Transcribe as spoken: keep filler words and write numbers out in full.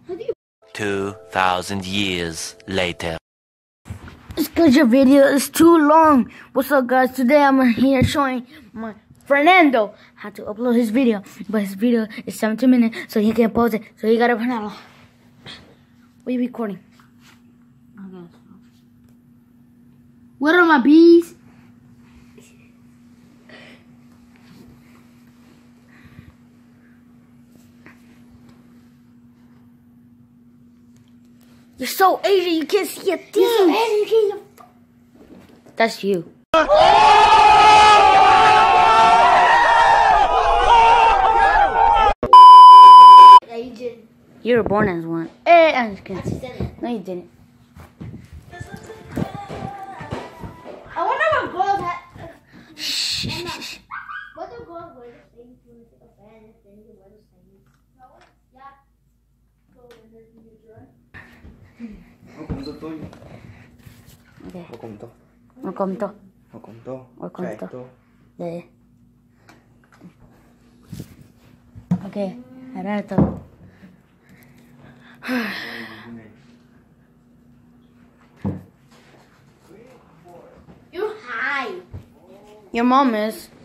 Two thousand years later. It's because your video is too long. What's up, guys? Today I'm here showing my Fernando how to upload his video. But his video is seventeen minutes, so he can't pause it. So you gotta run out. What are you recording? What are my bees? You're so Asian, you can't see a thing. You're so Asian, you can't. That's you. Yeah, you did. You were born as one. Hey, I'm just kidding. No, you didn't. I wonder what girls have. Shh. What do girls wear the same things with a fan and then you wear the same? No? Yeah. So when there's new dry. Huwag kong to. Okay. Huwag kong to. Huwag kong to. Huwag kong to. Huwag kong to. to. Yeah. Okay. Ahora esto. You high. Your mom is.